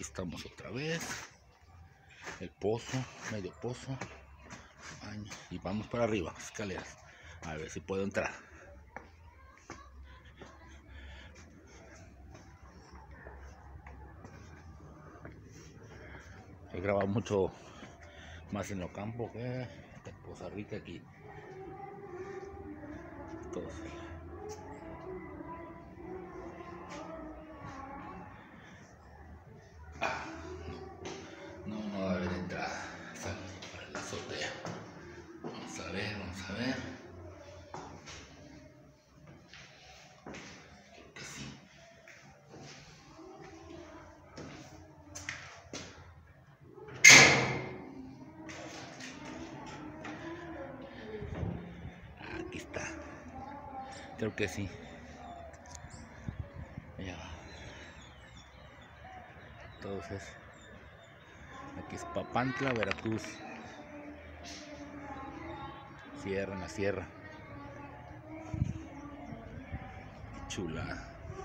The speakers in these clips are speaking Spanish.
Aquí estamos otra vez. El pozo, medio pozo. Baño. Y vamos para arriba, escaleras. A ver si puedo entrar. He grabado mucho más en lo campo que en Poza Rica aquí. Todos. No va a haber entrada. Sale para la azotea. Vamos a ver, vamos a ver. Creo que sí. Aquí está. Creo que sí. Allá va. Entonces, aquí es Papantla, Veracruz. Sierra, en la sierra. Qué chula.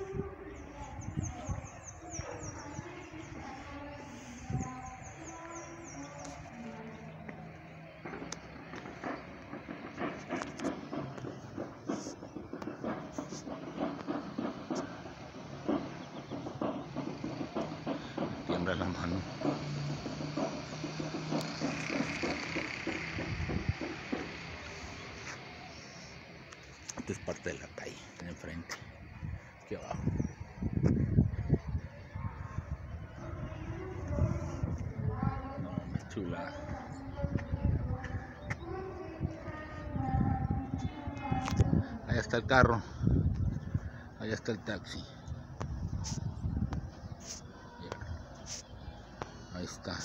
Tiembla la mano. Esta es parte de la calle, en enfrente, aquí abajo. No, es chula. Allá está el carro, allá está el taxi. Ahí está.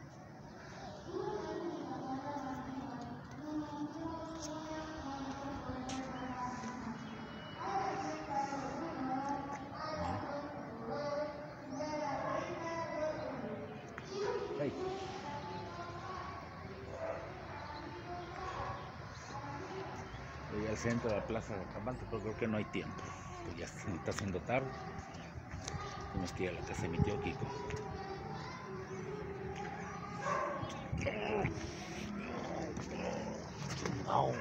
Hey. Voy al centro de la plaza de Papantla, pero creo que no hay tiempo. Pues ya se está haciendo tarde. Tenemos que ir a la casa de mi tío Kiko. No.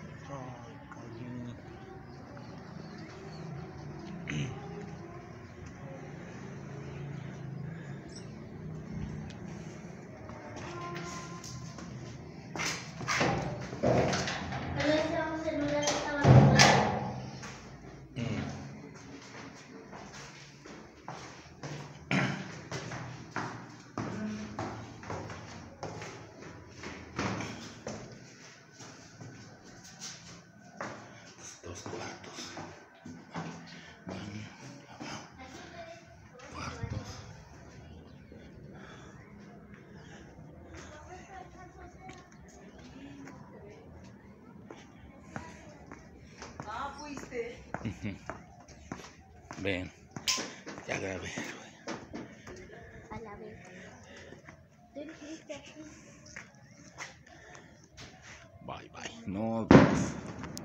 Dos cuartos. Baño, lavabo. Cuartos. Ah, fuiste. Ven, ya grabé. A la vez. Bye bye. No.